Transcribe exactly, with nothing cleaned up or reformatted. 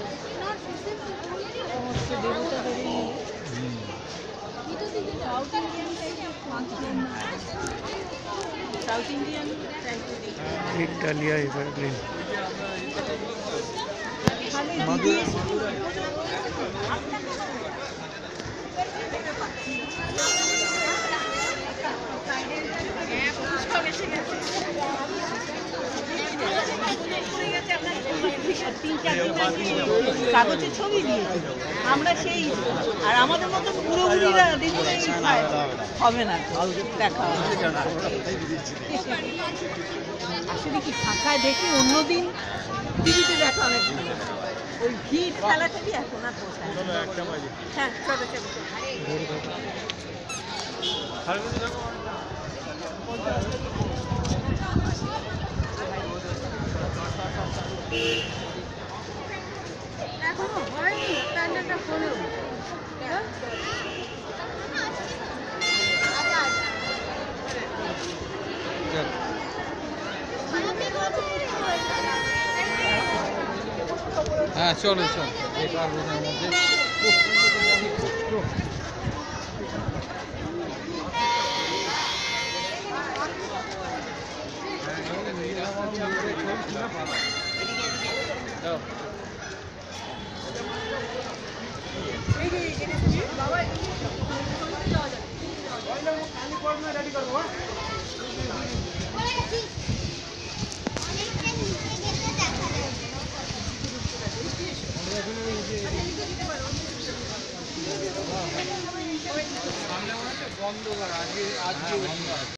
south Indian एक डालिया evergreen কাগজের ছবি দিয়েছি আমরা সেই আর আমাদের মতো পুরোপুরিরা হবে না দেখা আসলে কি ফাঁকায় দেখি অন্যদিন টিভিতে দেখা অনেক ওই ভিড় খেলাটাই এখন আর পোষায় হ্যাঁ চলো চলো এখনো হয়নি প্যান্ডেলটা খোলেও হ্যাঁ চলো চল বেকার রুমের মধ্যে বন্ধ করা আজকে আজকে